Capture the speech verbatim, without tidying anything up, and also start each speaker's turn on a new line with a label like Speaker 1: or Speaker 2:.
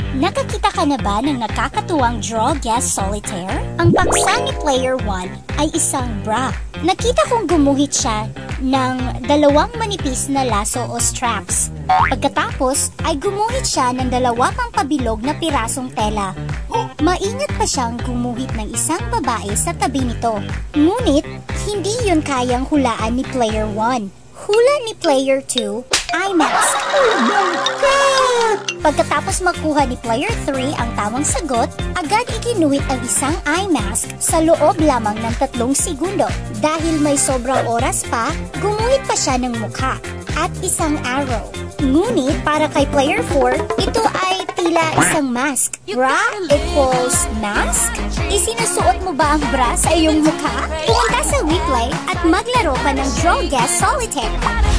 Speaker 1: Nakakita ka na ba ng nakakatuwang Draw Guess Solitaire? Ang paksa ni Player one ay isang bra. Nakita kong gumuhit siya ng dalawang manipis na laso o straps. Pagkatapos ay gumuhit siya ng dalawa pang pabilog na pirasong tela. Maingat pa siyang gumuhit ng isang babae sa tabi nito. Ngunit, hindi yun kayang hulaan ni Player one. Hula ni Player two, eye mask. Oh my God! Pagkatapos makuha ni Player three ang tamang sagot, agad iginuhit ang isang eye mask sa loob lamang ng tatlong segundo. Dahil may sobrang oras pa, gumuhit pa siya ng mukha at isang arrow. Ngunit para kay Player four, ito ay tila isang mask. Bra equals mask? Isinusuot mo ba ang bra sa iyong mukha? Pumunta sa WePlay at maglaro pa ng Draw Guess Solitaire.